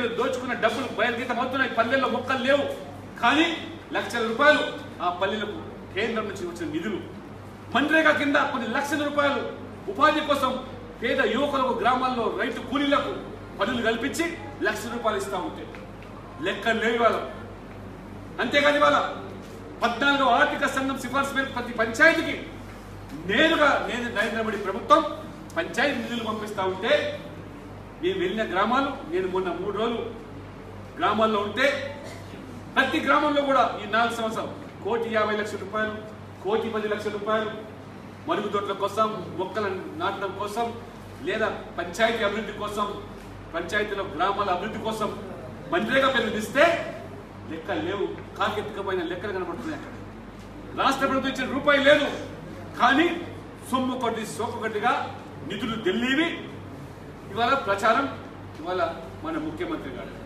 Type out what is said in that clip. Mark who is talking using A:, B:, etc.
A: మీరు దోచుకున్న డబ్బులు బయలుగీతం అవుతున్నాయి, పల్లెల్లో మొక్కలు లేవు. కానీ లక్షల రూపాయలు ఆ పల్లెలకు కేంద్రం నుంచి వచ్చిన నిధులు. మన్రేగా కింద కొన్ని లక్షల రూపాయలు ఉపాధి కోసం పేద యువకులకు, గ్రామాల్లో రైతు కూలీలకు పనులు కల్పించి లక్షల రూపాయలు ఇస్తూ ఉంటే లెక్కలు లేవు ఇవాళ. అంతేకాదు ఇవాళ 14వ ఆర్థిక సంఘం సిఫార్సు మేరకు ప్రతి పంచాయతీకి నేరుగా నరేంద్ర మోడీ ప్రభుత్వం పంచాయతీ నిధులు పంపిస్తూ ఉంటే మేము వెళ్ళిన గ్రామాలు, నేను మొన్న 3 రోజులు గ్రామాల్లో ఉంటే ప్రతి గ్రామంలో కూడా ఈ 4 సంవత్సరాలు 1,50,00,000 రూపాయలు, 1,10,00,000 రూపాయలు మరుగుదొడ్ల కోసం, మొక్కల నాటడం కోసం, లేదా పంచాయతీ అభివృద్ధి కోసం, పంచాయతీలో గ్రామాల అభివృద్ధి కోసం మన్రేగా పేర్లు ఇస్తే లెక్కలు లేవు. కాకెత్తుకపోయిన లెక్కలు కనబడుతున్నాయి. అక్కడ రాష్ట్ర ప్రభుత్వం ఇచ్చిన రూపాయి లేదు. కానీ సొమ్ము కొద్ది సోకొకటిగా నిధులు ఢిల్లీవి. ఇవాళ ప్రచారం, ఇవాళ మన ముఖ్యమంత్రి గారు